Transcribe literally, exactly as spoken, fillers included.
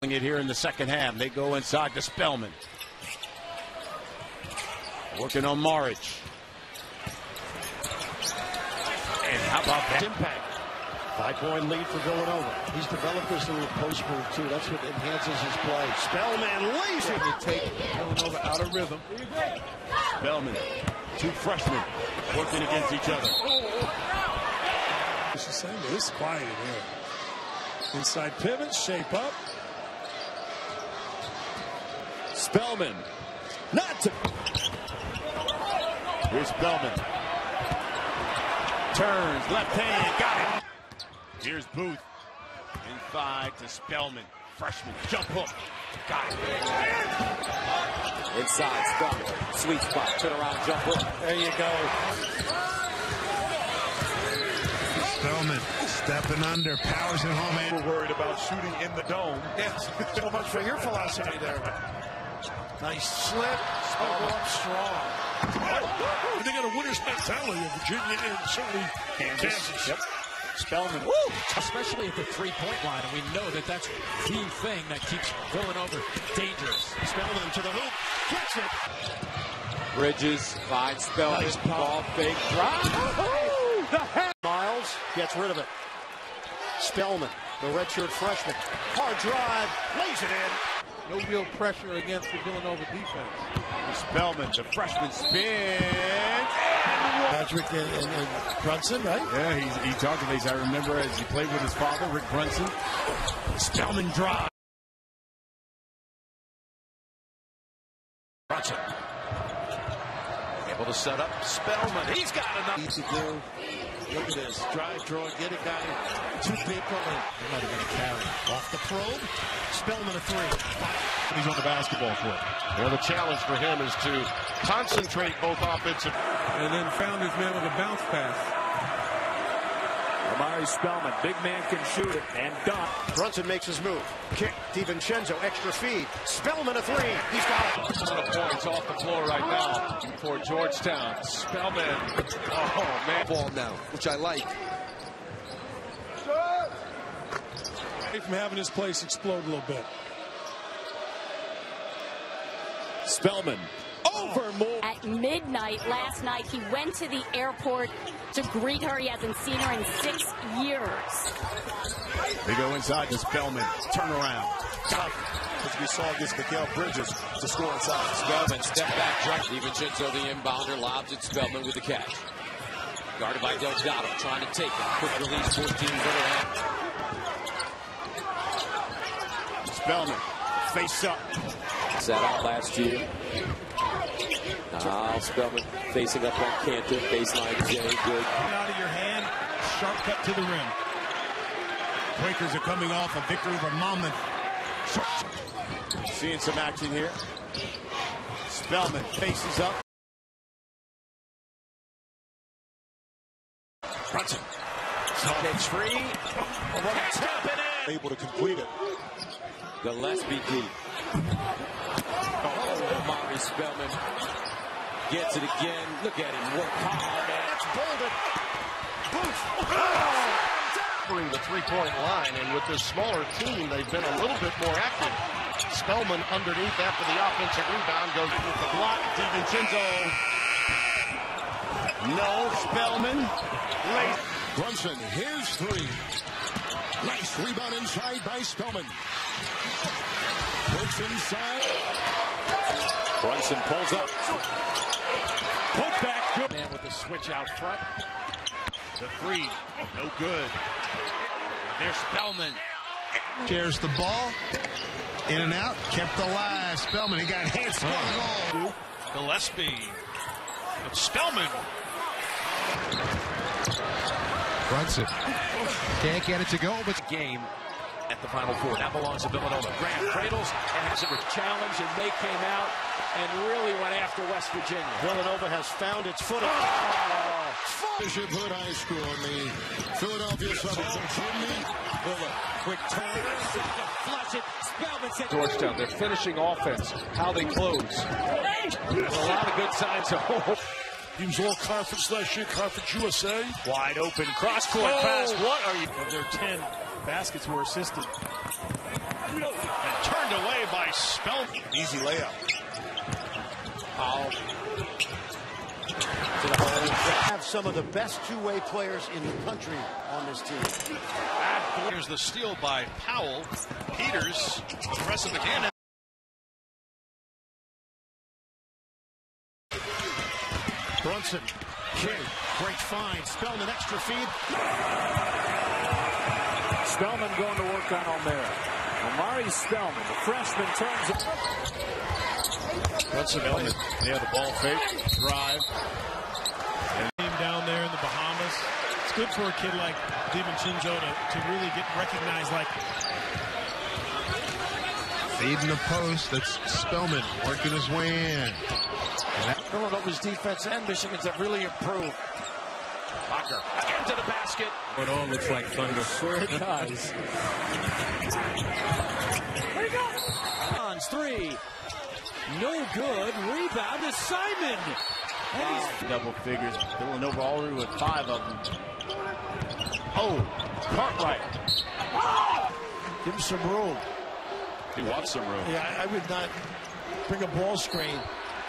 It here in the second half. They go inside to Spellman. Working on Marich. And how about that impact? Five-point lead for Villanova. He's developed this little post move, too. That's what enhances his play. Spellman lazy to take Villanova out of rhythm. Spellman, two freshmen working against each other. This is saying it's quiet here. Inside pivot, shape up. Spellman, not to. Here's Spellman. Turns, left hand, got it. Here's Booth. In five to Spellman. Freshman, jump hook. Got it. Inside, Spellman. Sweet spot, turn around, jump hook. There you go. Spellman stepping under, powers it home. And we're worried about shooting in the dome. Yes, so much for your philosophy there. Nice slip. Spellman up strong. They got a winner's mentality of Virginia and certainly Kansas. Kansas. Yep. Spellman, woo! Especially at the three-point line, and we know that that's the thing that keeps Villanova dangerous. Spellman to the hoop, gets it. Bridges finds Spellman, nice ball fake, drive. Oh, the head. Miles gets rid of it. Spellman, the redshirt freshman, hard drive, lays it in. No real pressure against the Villanova defense. Spellman, the freshman spins. Patrick and, and, and Brunson, right? Yeah, he's, he talked to these. I remember as he played with his father, Rick Brunson. Spellman drive. Brunson. Able to set up Spellman. He's got enough. Easy to do. Look at this. Drive, draw, get a guy too big for him. He might have been a carry. Off the probe. Spellman a three. He's on the basketball court. Well, the challenge for him is to concentrate both offensive. And then found his man with a bounce pass. Omari Spellman, big man can shoot it and dunk. Brunson makes his move. Kick, DiVincenzo, extra feed. Spellman a three. He's got it. A lot of points off the floor right now for Georgetown. Spellman. Oh, man. Ball now, which I like. From having his place explode a little bit. Spellman. Over more. At midnight last night, he went to the airport to greet her. He hasn't seen her in six years. They go inside to Spellman. Turn around. As we saw against Mikael Bridges to score inside. Spellman, step back, jump. DiVincenzo, the inbounder, lobs it. Spellman with the catch. Guarded by Delgado, trying to take it. Quick release, fourteen-footer. Spellman, face up. Sat out last year. Now Spellman facing up on Cantor. Baseline J, good. Out of your hand, sharp cut to the rim. Quakers are coming off a victory over Monmouth. Seeing some action here. Spellman faces up. Brunson. Takes free. Oh, tap it in. Able to complete it. Gillespie deep. Oh, Omari Spellman gets it again. Look at him work hard. That's bolded. Booth. Covering the three-point line, and with this smaller team, they've been a little bit more active. Spellman underneath after the offensive rebound goes with the block. DiVincenzo. No. Spellman. Late. Brunson, here's three. Nice rebound inside by Spellman. Works inside. Brunson pulls up. Put back. Good. Man with the switch out front. The three. No good. There's Spellman. Shares the ball. In and out. Kept alive. Spellman, he got hit. Scored goal. Gillespie. But Spellman. Brunson. Can't get it to go, but Game at the Final Four. Now belongs to Villanova. Graham cradles and has it with challenge, and they came out and really went after West Virginia. Villanova has found its footing. oh. Bishop Hood High School in the Philadelphia suburbs of Sydney. Quick turn. Flush it. Spellman said Georgetown, their finishing offense, how they close. a lot of good signs of hope. He was all conference last year, Conference U S A. Wide open cross-court Oh. pass. What are you? Of their ten baskets were assisted. And turned away by Spellman. Easy layup. Powell. To the hole. Have some of the best two-way players in the country on this team. Here's the steal by Powell. Peters, the rest of the game. Brunson, King, great find. Spellman, extra feed. Spellman going to work on O'Mara. Omari Spellman, the freshman, turns it. Brunson, yeah, the ball fake, drive. And down there in the Bahamas. It's good for a kid like DiVincenzo to, to really get recognized like. Feeding the post. That's Spellman working his way in. Villanova's defense and Michigan's have really improved. Locker into the basket. It all looks like thunder. Sure it does. Hans three. No good. Rebound is Simon. Wow. Double figures. Villanova already with five of them. Oh, Cartwright. Give him some room. He wants some room. Yeah, I would not bring a ball screen